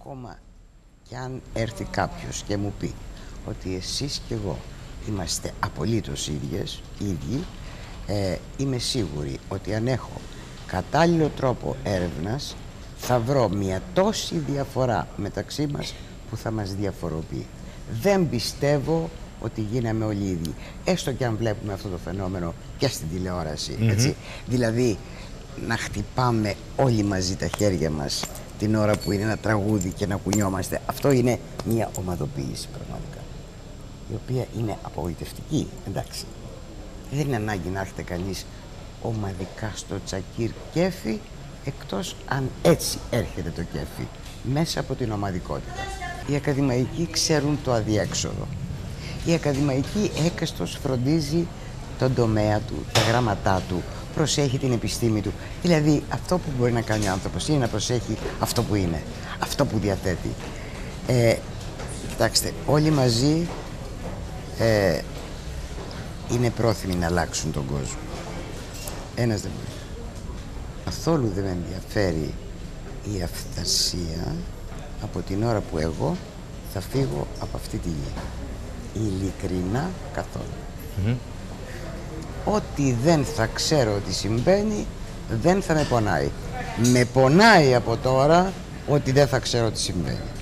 ακόμα κι αν έρθει κάποιος και μου πει ότι εσείς και εγώ είμαστε απολύτως ίδιοι, είμαι σίγουρη ότι αν έχω κατάλληλο τρόπο έρευνας θα βρω μια τόση διαφορά μεταξύ μας που θα μας διαφοροποιεί. Δεν πιστεύω ότι γίναμε όλοι ίδιοι, έστω και αν βλέπουμε αυτό το φαινόμενο και στην τηλεόραση, έτσι. Δηλαδή να χτυπάμε όλοι μαζί τα χέρια μας την ώρα που είναι ένα τραγούδι και να κουνιόμαστε, αυτό είναι μια ομαδοποίηση πραγματικά, η οποία είναι απογοητευτική, εντάξει. Δεν είναι ανάγκη να έρχεται κανείς ομαδικά στο τσακίρ κέφι, εκτός αν έτσι έρχεται το κέφι, μέσα από την ομαδικότητα. Οι ακαδημαϊκοί ξέρουν το αδιέξοδο. Η ακαδημαϊκή έκαστος φροντίζει τον τομέα του, τα γράμματά του, προσέχει την επιστήμη του. Δηλαδή αυτό που μπορεί να κάνει ο άνθρωπος είναι να προσέχει αυτό που είναι, αυτό που διαθέτει. Κοιτάξτε, όλοι μαζί είναι πρόθυμοι να αλλάξουν τον κόσμο. Ένας δεν μπορεί. Καθόλου δεν με ενδιαφέρει η αυθαρσία από την ώρα που εγώ θα φύγω από αυτή τη γη. Ειλικρινά καθόλου. Ό,τι δεν θα ξέρω ότι συμβαίνει δεν θα με πονάει. Με πονάει από τώρα ότι δεν θα ξέρω τι συμβαίνει.